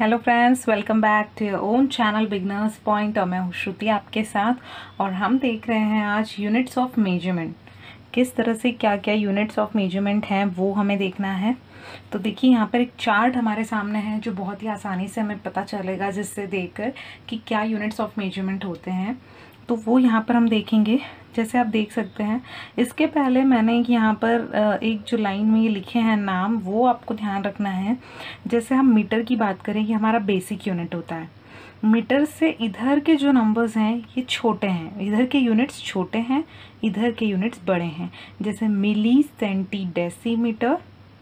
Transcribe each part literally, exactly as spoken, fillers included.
Hello friends, welcome back to your own channel beginners point. और मैं हूँ श्रुति आपके साथ और हम देख रहे हैं आज यूनिट्स ऑफ मेजरमेंट। किस तरह से क्या क्या यूनिट्स ऑफ मेजरमेंट हैं वो हमें देखना है। तो देखिए यहाँ पर एक चार्ट हमारे सामने है जो बहुत ही आसानी से हमें पता चलेगा जिससे देखकर कि क्या यूनिट्स ऑफ मेजरमेंट होते हैं। तो वो यहाँ पर हम देखेंगे। जैसे आप देख सकते हैं, इसके पहले मैंने यहाँ पर एक जो लाइन में ये लिखे हैं नाम, वो आपको ध्यान रखना है। जैसे हम मीटर की बात करें, ये हमारा बेसिक यूनिट होता है। मीटर से इधर के जो नंबर्स हैं ये छोटे हैं, इधर के यूनिट्स छोटे हैं, इधर के यूनिट्स बड़े हैं। जैसे milli, centi, decimetre,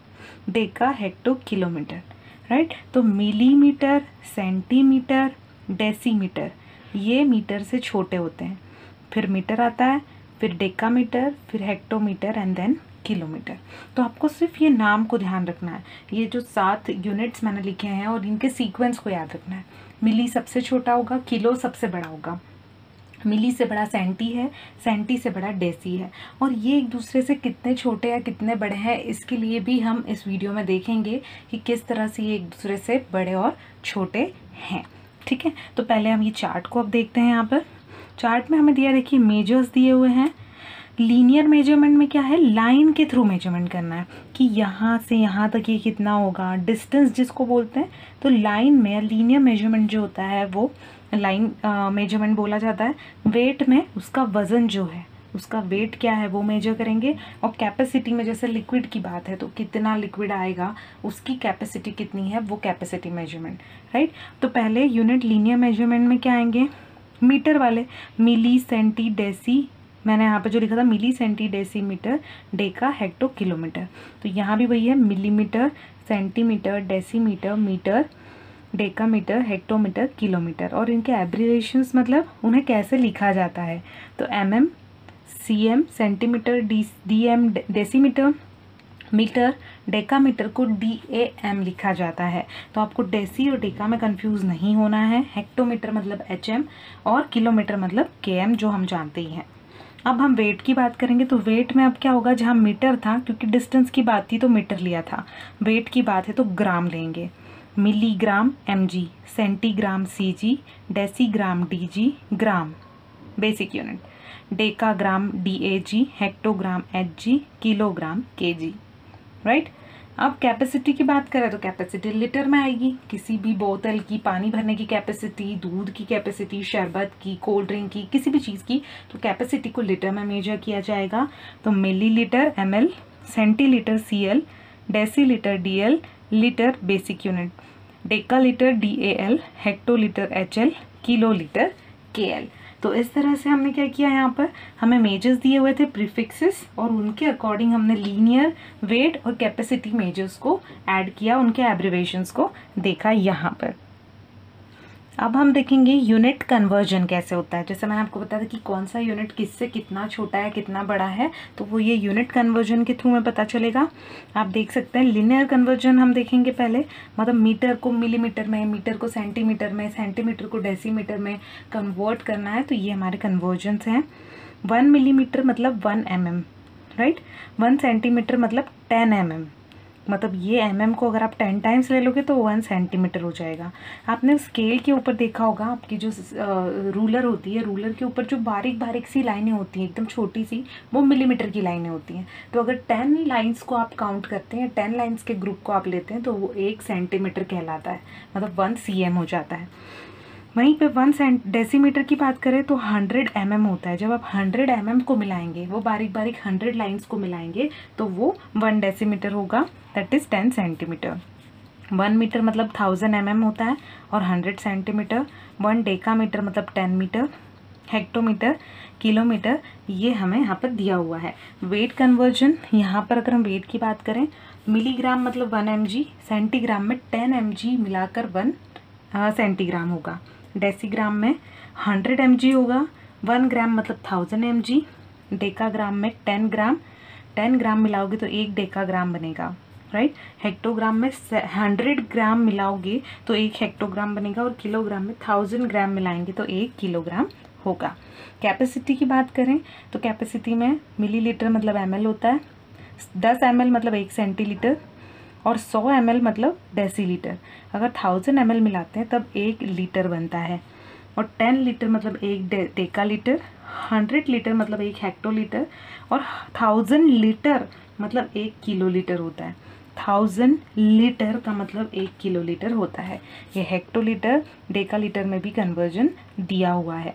deca, hecto, kilometre, right. तो मिलीमीटर, सेंटीमीटर, डेसीमीटर ये मीटर से छोटे होते हैं। फिर मीटर आता है, फिर डेकामीटर, फिर हेक्टोमीटर एंड देन किलोमीटर। तो आपको सिर्फ ये नाम को ध्यान रखना है। ये जो सात यूनिट्स मैंने लिखे हैं और इनके सीक्वेंस को याद रखना है। मिली सबसे छोटा होगा, किलो सबसे बड़ा होगा, मिली से बड़ा सेंटी है, सेंटी से बड़ा डेसी है। और ये एक दूसरे से कितने छोटे या कितने बड़े हैं इसके लिए भी हम इस वीडियो में देखेंगे कि किस तरह से ये एक दूसरे से बड़े और छोटे हैं। ठीक है, तो पहले हम ये चार्ट को अब देखते हैं। यहाँ पर चार्ट में हमें दिया, देखिए मेजर्स दिए हुए हैं। लीनियर मेजरमेंट में क्या है, लाइन के थ्रू मेजरमेंट करना है कि यहाँ से यहाँ तक ये कितना होगा, डिस्टेंस जिसको बोलते हैं। तो लाइन में लीनियर मेजरमेंट जो होता है वो लाइन मेजरमेंट बोला जाता है। वेट में उसका वजन जो है, उसका वेट क्या है वो मेजर करेंगे। और कैपेसिटी में जैसे लिक्विड की बात है तो कितना लिक्विड आएगा, उसकी कैपेसिटी कितनी है, वो कैपेसिटी मेजरमेंट, राइट। तो पहले यूनिट लीनियर मेजरमेंट में क्या आएंगे, मीटर वाले, मिली, सेंटी, डेसी, मैंने यहाँ पे जो लिखा था milli, centi, decimetre, deca, hecto, kilometre. तो यहाँ भी वही है, millimetre, centimetre, decimetre, metre, decametre, hectometre, kilometre. और इनके एब्रिविएशंस मतलब उन्हें कैसे लिखा जाता है, तो M M, C M, centimetre, D D M, decimetre, metre, decametre को डी ए एम लिखा जाता है। तो आपको डेसी और डेका में कंफ्यूज नहीं होना है। हेक्टोमीटर मतलब एच एम और किलोमीटर मतलब के एम, जो हम जानते ही हैं। अब हम वेट की बात करेंगे। तो वेट में अब क्या होगा, जहाँ मीटर था क्योंकि डिस्टेंस की बात थी तो मीटर लिया था, वेट की बात है तो ग्राम लेंगे। Milligram M G, centigram C G, decigram D G, gram basic unit, decagram D A G, hectogram H G, kilogram K G, right. अब कैपेसिटी की बात करें तो कैपेसिटी लीटर में आएगी। किसी भी बोतल की पानी भरने की कैपेसिटी, दूध की कैपेसिटी, शरबत की, कोल्ड ड्रिंक की, किसी भी चीज़ की, तो कैपेसिटी को लीटर में मेजर किया जाएगा। तो millilitre M L, centilitre C L, decilitre D L, litre basic unit, decalitre D A L, hectolitre H L, kilolitre K L. तो इस तरह से हमने क्या किया, यहाँ पर हमें मेजर्स दिए हुए थे, प्रीफिक्सेस, और उनके अकॉर्डिंग हमने लीनियर, वेट और कैपेसिटी मेजर्स को ऐड किया, उनके एब्रिवेशंस को देखा यहाँ पर। अब हम देखेंगे यूनिट कन्वर्जन कैसे होता है। जैसे मैंने आपको बताया था कि कौन सा यूनिट किससे कितना छोटा है, कितना बड़ा है, तो वो ये यूनिट कन्वर्जन के थ्रू में पता चलेगा। आप देख सकते हैं लिनियर कन्वर्जन हम देखेंगे पहले, मतलब मीटर को मिलीमीटर में, मीटर को सेंटीमीटर में, सेंटीमीटर को डेसीमीटर में कन्वर्ट करना है। तो ये हमारे कन्वर्जन्स हैं। वन मिलीमीटर मतलब one M M, right. One centimetre मतलब टेन एम एम, मतलब ये एम एम को अगर आप टेन टाइम्स ले लोगे तो वन सेंटीमीटर हो जाएगा। आपने स्केल के ऊपर देखा होगा, आपकी जो रूलर होती है, रूलर के ऊपर जो बारीक बारीक सी लाइनें होती हैं एकदम छोटी सी, वो मिलीमीटर की लाइनें होती हैं। तो अगर टेन लाइंस को आप काउंट करते हैं, टेन लाइंस के ग्रुप को आप लेते हैं तो वो एक सेंटीमीटर कहलाता है, मतलब वन सी एम हो जाता है। वहीं पे वन सेंट डेसीमीटर की बात करें तो हंड्रेड एम एम होता है। जब आप हंड्रेड एम एम को मिलाएंगे, वो बारीक बारीक हंड्रेड लाइंस को मिलाएंगे तो वो वन डेसीमीटर होगा, that is ten centimetre. One metre मतलब थाउजेंड एम एम होता है और हंड्रेड सेंटीमीटर। वन डेकामीटर मतलब टेन मीटर, हेक्टोमीटर, किलोमीटर, ये हमें यहाँ पर दिया हुआ है। वेट कन्वर्जन, यहाँ पर अगर हम वेट की बात करें, मिलीग्राम मतलब वन एम जी, सेंटीग्राम में टेन एम जी मिलाकर वन सेंटीग्राम होगा, डेसीग्राम में हंड्रेड एम जी होगा, वन ग्राम मतलब थाउजेंड एम जी, डेकाग्राम में टेन ग्राम, टेन ग्राम मिलाओगे तो एक डेकाग्राम बनेगा, राइट। हेक्टोग्राम में हंड्रेड ग्राम मिलाओगे तो एक हेक्टोग्राम बनेगा, और किलोग्राम में थाउजेंड ग्राम मिलाएंगे तो एक किलोग्राम होगा। कैपेसिटी की बात करें तो कैपेसिटी में मिलीलीटर मतलब एम एल होता है, दस एम एल मतलब एक सेंटीलीटर, और सौ एम एल मतलब डेसीलीटर। अगर थाउजेंड एम एल मिलाते हैं तब एक लीटर बनता है। और टेन लीटर मतलब एक डे, डेका लीटर, हंड्रेड लीटर मतलब एक हेक्टोलीटर, और थाउजेंड लीटर मतलब एक किलो लीटर होता है। थाउजेंड लीटर का मतलब एक किलो लीटर होता है। ये हेक्टोलीटर डेका लीटर में भी कन्वर्जन दिया हुआ है।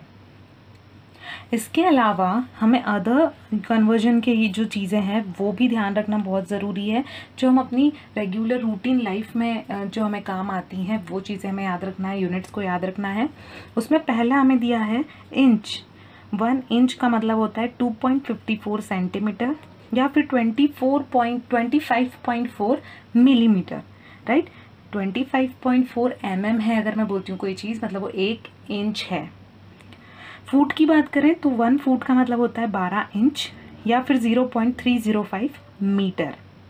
इसके अलावा हमें अदर कन्वर्जन के ही जो चीज़ें हैं वो भी ध्यान रखना बहुत ज़रूरी है, जो हम अपनी रेगुलर रूटीन लाइफ में जो हमें काम आती हैं वो चीज़ें हमें याद रखना है, यूनिट्स को याद रखना है। उसमें पहला हमें दिया है इंच। वन इंच का मतलब होता है two point fifty four centimetre या फिर twenty four point twenty five point four millimetre, right. Twenty five point four M M है अगर मैं बोलती हूँ कोई चीज़, मतलब वो एक इंच है। फुट की बात करें तो वन फुट का मतलब होता है बारह इंच या फिर zero point three zero five metre.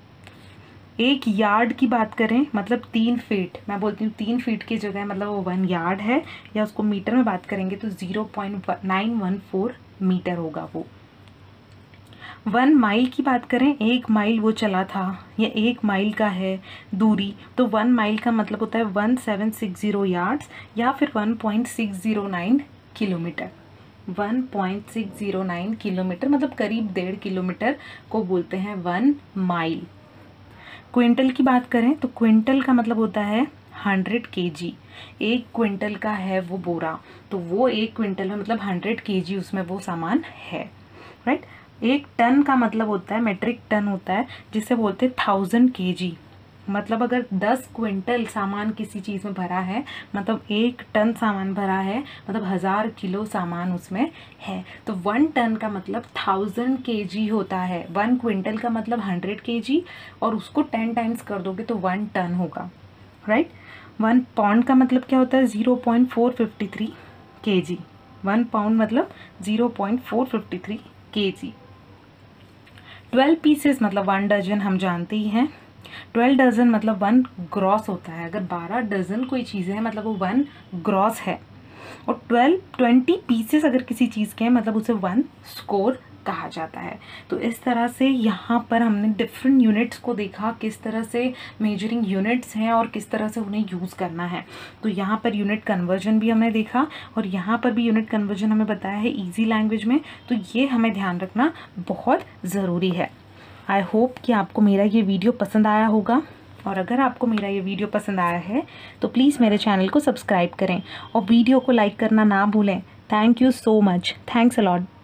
एक यार्ड की बात करें मतलब तीन फीट, मैं बोलती हूँ तीन फीट की जगह मतलब वो वन यार्ड है, या उसको मीटर में बात करेंगे तो zero point nine one four metre होगा वो। वन माइल की बात करें, एक माइल वो चला था या एक माइल का है दूरी, तो वन माइल का मतलब होता है one seven six zero yards या फिर one point six zero nine kilometre. One point six zero nine kilometre मतलब करीब डेढ़ किलोमीटर को बोलते हैं वन माइल। क्विंटल की बात करें तो क्विंटल का मतलब होता है हंड्रेड केजी। एक क्विंटल का है वो बोरा, तो वो एक क्विंटल में मतलब हंड्रेड केजी उसमें वो सामान है, राइट। एक टन का मतलब होता है, मेट्रिक टन होता है जिसे बोलते हैं थाउजेंड केजी। मतलब अगर दस क्विंटल सामान किसी चीज़ में भरा है मतलब एक टन सामान भरा है, मतलब हज़ार किलो सामान उसमें है, तो वन टन का मतलब थाउजेंड केजी होता है। वन क्विंटल का मतलब हंड्रेड केजी और उसको टेन टाइम्स कर दोगे तो वन टन होगा, राइट। वन पाउंड का मतलब क्या होता है, zero point four fifty three KG. One pound मतलब zero point four fifty three KG. Twelve pieces मतलब वन डजन हम जानते ही हैं। ट्वेल्व डजन मतलब वन ग्रॉस होता है। अगर बारह डजन कोई चीज़ है मतलब वो वन ग्रॉस है। और ट्वेल्व ट्वेंटी पीसेस अगर किसी चीज़ के हैं मतलब उसे वन स्कोर कहा जाता है। तो इस तरह से यहाँ पर हमने डिफरेंट यूनिट्स को देखा, किस तरह से मेजरिंग यूनिट्स हैं और किस तरह से उन्हें यूज़ करना है। तो यहाँ पर यूनिट कन्वर्जन भी हमने देखा और यहाँ पर भी यूनिट कन्वर्जन हमें बताया है ईजी लैंग्वेज में, तो ये हमें ध्यान रखना बहुत ज़रूरी है। आई होप कि आपको मेरा ये वीडियो पसंद आया होगा, और अगर आपको मेरा ये वीडियो पसंद आया है तो प्लीज़ मेरे चैनल को सब्सक्राइब करें और वीडियो को लाइक करना ना भूलें। Thank you so much. Thanks a lot.